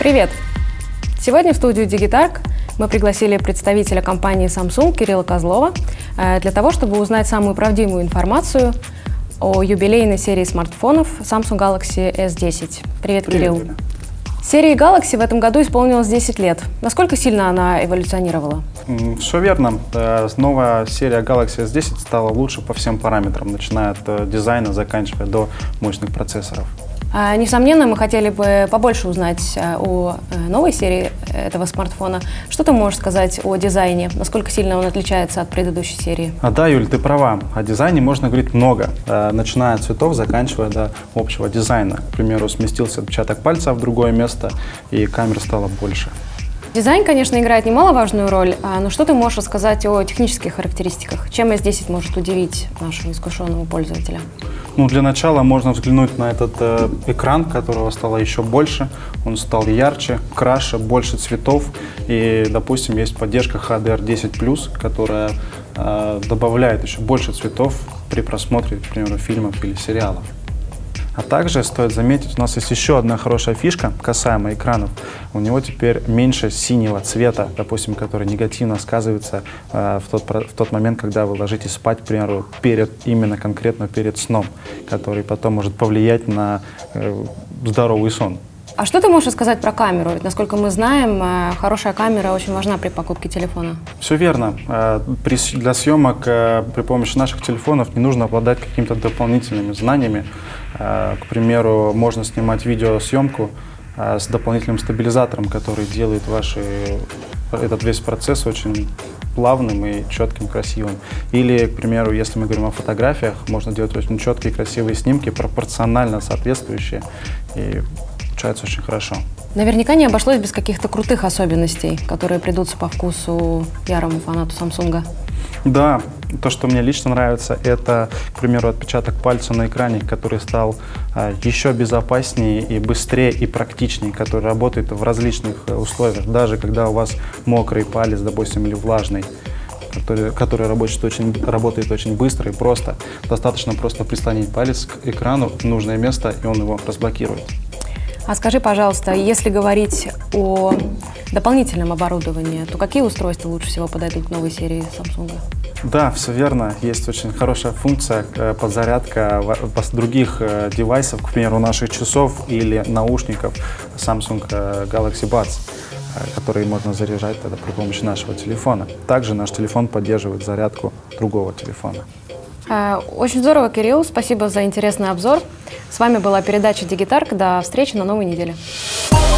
Привет! Сегодня в студию Digitarc мы пригласили представителя компании Samsung Кирилла Козлова для того, чтобы узнать самую правдивую информацию о юбилейной серии смартфонов Samsung Galaxy S10. Привет, Кирилл! Серии Galaxy в этом году исполнилось 10 лет. Насколько сильно она эволюционировала? Все верно. Новая серия Galaxy S10 стала лучше по всем параметрам, начиная от дизайна, заканчивая до мощных процессоров. Несомненно, мы хотели бы побольше узнать о новой серии этого смартфона. Что ты можешь сказать о дизайне? Насколько сильно он отличается от предыдущей серии? Да, Юль, ты права. О дизайне можно говорить много, начиная от цветов, заканчивая до общего дизайна. К примеру, сместился отпечаток пальца в другое место, и камер стало больше. Дизайн, конечно, играет немаловажную роль, но что ты можешь рассказать о технических характеристиках? Чем S10 может удивить нашего искушенного пользователя? Для начала можно взглянуть на этот экран, которого стало еще больше. Он стал ярче, краше, больше цветов. И, допустим, есть поддержка HDR10+, которая добавляет еще больше цветов при просмотре, к примеру, фильмов или сериалов. А также стоит заметить, у нас есть еще одна хорошая фишка касаемо экранов. У него теперь меньше синего цвета, допустим, который негативно сказывается в тот момент, когда вы ложитесь спать, к примеру, именно конкретно перед сном, который потом может повлиять на здоровый сон. А что ты можешь рассказать про камеру? Ведь, насколько мы знаем, хорошая камера очень важна при покупке телефона. Все верно. Для съемок при помощи наших телефонов не нужно обладать какими-то дополнительными знаниями. К примеру, можно снимать видеосъемку с дополнительным стабилизатором, который делает этот весь процесс очень плавным и четким, красивым. Или, к примеру, если мы говорим о фотографиях, можно делать очень четкие, красивые снимки, пропорционально соответствующие. И получается очень хорошо. Наверняка не обошлось без каких-то крутых особенностей, которые придутся по вкусу ярому фанату Samsung. Да, то, что мне лично нравится, это, к примеру, отпечаток пальца на экране, который стал еще безопаснее и быстрее и практичнее, который работает в различных условиях, даже когда у вас мокрый палец, допустим, или влажный, который работает очень быстро и просто. Достаточно просто прислонить палец к экрану в нужное место, и он его разблокирует. А скажи, пожалуйста, если говорить о дополнительном оборудовании, то какие устройства лучше всего подойдут к новой серии Samsung? Да, все верно. Есть очень хорошая функция подзарядка других девайсов, к примеру, наших часов или наушников Samsung Galaxy Buds, которые можно заряжать тогда при помощи нашего телефона. Также наш телефон поддерживает зарядку другого телефона. Очень здорово, Кирилл. Спасибо за интересный обзор. С вами была передача Digitarc. До встречи на новой неделе.